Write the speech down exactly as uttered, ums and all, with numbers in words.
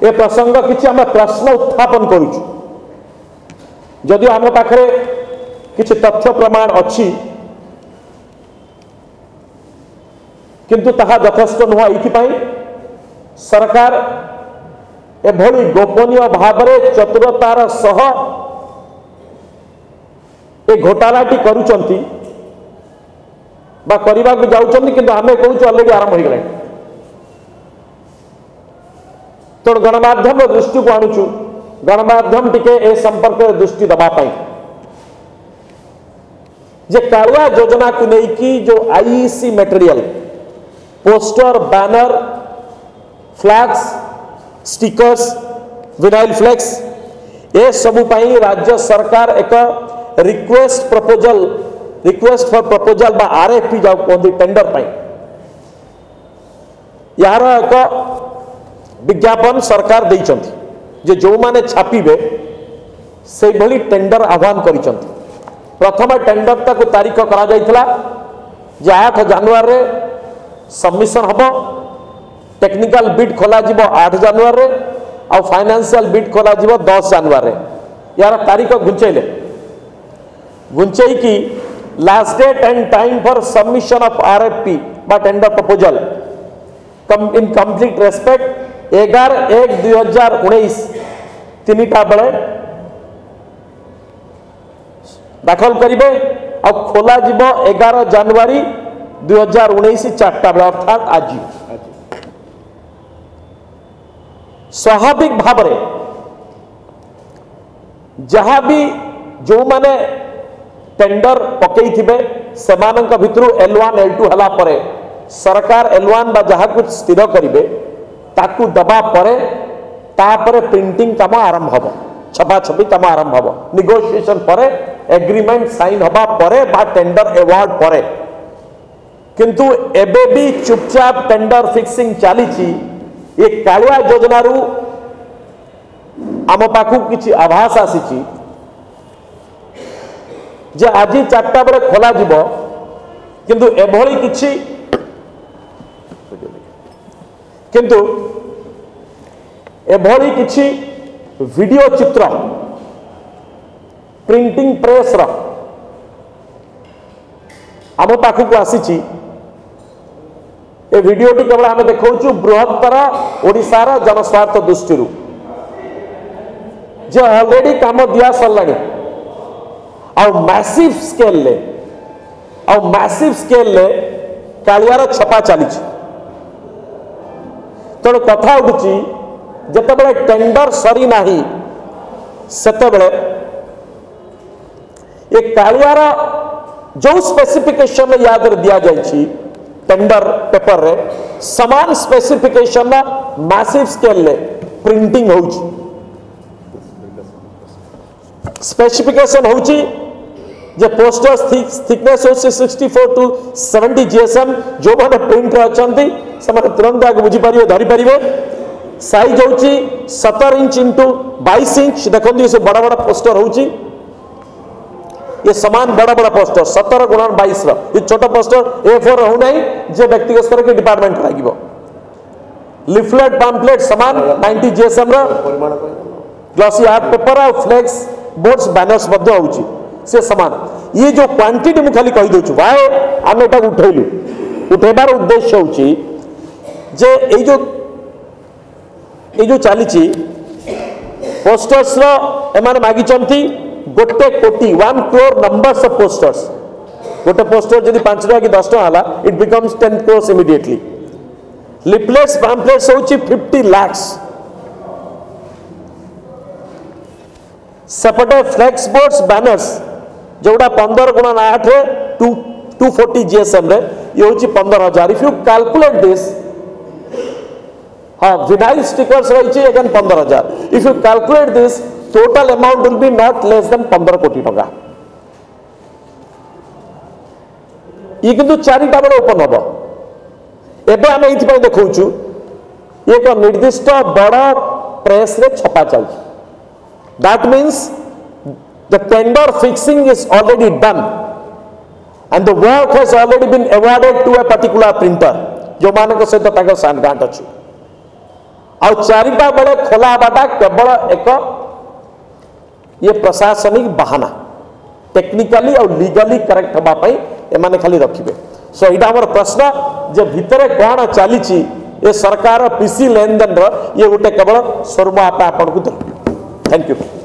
ए प्रसंग किसी आम प्रश्न उत्थापन करुचु जदि आम पाखे किसी तथ्य प्रमाण अच्छी किंतु ताहा यथेष्ट नुह ये सरकार एभली गोपनीय भाव में चतुरतार सह ए घोटालाटी करुचंती बा करने को जाऊँच कि आम कहूँ अलरेडी आरंभ हो गला तो गणमाध्यम दृष्टि को आणुचु गणमाध्यम टिके ए संपर्क में दृष्टि दबापाई जे कालिया योजना को लेकिन जो IEC material poster banner flags stickers vinyl flex ए सबु पाई राज्य सरकार एक request proposal request for proposal बा आरएफपी जाऊ कहते टेंडर पाई यार एक विज्ञापन सरकार देइचंती जे जो माने छापिबे से भली टेंडर आह्वान करिचंती प्रथम टेंडर ताको तारीख करा जाइथला जे आठ जनवरी रे सबमिशन हबो टेक्निकल बिड खोला जिवो आठ जनवरी रे आ फाइनेंशियल बिड खोला जिवो दस जनवरी रे यार तारीख घुंचैले घुंचै की last date and time for submission of RFP बा tender proposal come in complete respect एगार एक दुई हजार उन्नीस तीन टा बेले दाखल करेंगे आ खोला जीव एगार जनवरी दुई हजार उन्नीस चार्टा बेले अर्थात आज स्वाभाविक भाव में जहाँ भी जो माने टेंडर पकई थिबे सेमानंक भितरु एल वन एल टू हला परे सरकार एल वन बा जहाँ कुछ स्थिर करिवे ताकू दबा परे तापरे प्रिंटिंग काम आरंभ हबो छपा छपी काम आरंभ हबो नेगोशिएशन परे एग्रीमेंट साइन हबा परे बा टेंडर अवार्ड परे किंतु एबे भी चुपचाप टेंडर फिक्सिंग चली ये कालिया योजना रु आम पाखु किछि आभास आसी जे आज चारटा बेले खोला जीवो किंतु एभली किछि किंतु एभली किछि वीडियो चित्र प्रिंटिंग प्रेस रो आम पाखु आसी ए वीडियोटी केवल आम देखा बृहत्तर ओडिशार जनस्वार्थ दृष्टि जे ऑलरेडी काम दिया सरलानी आ मैसिव स्केल ले आ मैसिव स्केल ले कालियार छपा चली तेणु कथा उठुची जिते टेंडर सरी नाही सेतेबेले ये कालियार जो स्पेसिफिकेशन याद दिया जाइए टेंडर पेपर रे समान स्पेसिफिकेशन मैसिव स्केल ले प्रिंटिंग होउची स्पेसिफिकेशन होउची जे पोस्टर थिकनेस होउची sixty four to seventy GSM जो माने प्रिंट अछंती समान तुरंत आगे बुझी परिबे धरि परिबे साइज होउची सत्रह इंच इंटू बाईस इंच देखंदी से बड़ा बड़ा पोस्टर होउची ये समान बड़ा बड़ा पोस्टर सत्रह गुणन बाईस ये छोटा पोस्टर ए फोर हो नहीं जे व्यक्तिगत स्तर के डिपार्टमेंट लागिबो लिफलेट पैम्फलेट समान नाइंटी जीएसएम रो ग्लॉसी आर्ट पेपर और फ्लेक्स बोर्ड्स बैनर्स मध्य होउची से समान ये जो क्वांटिटी मु खाली कहि दोछु भाई हम एटा उठैलु उठेबार उद्देश्य होउची जे ए जो ए जो चालीची पोस्टर्स रो एमान मागी चंती गोटे कोटी one crore numbers of posters गोटे पोस्टर जदि पांच टका कि दस टका हला it becomes ten crores immediately leaflets pamphlets होची फिफ्टी लाख्स सेपटे फ्लेक्स बोर्ड्स बैनर्स जोड़ा पंद्रह गुणन आठ रे टू टू फोर्टी जीएसएम रे ये होची पंद्रह हजार इफ यू कैलकुलेट दिस हाँ विनाइल स्टिकर्स रही अगेन पंद्रह हजार if you calculate this total amount will be not less than पंद्रह कोटी टका ये किंतु चारिटा बेले ओपन हम एबे आम ये देखु एक निर्दिष्ट बड़ प्रेस रे छपा चल that means the tender fixing is already done and the work has already been awarded to a particular printer जो मान सहित सांठगांठ अच्छी आउ चारिटा बेले खोला हवाटा केवल एक ये प्रशासनिक बहाना टेक्निकली और लीगली करेक्ट हाँपाई एमाने खाली रखिए। सो यहाँ आम प्रश्न जे भितर कौन चली ये सरकार पीसी लेन देन ये गोटे केवल स्वरूप आपको थैंक यू।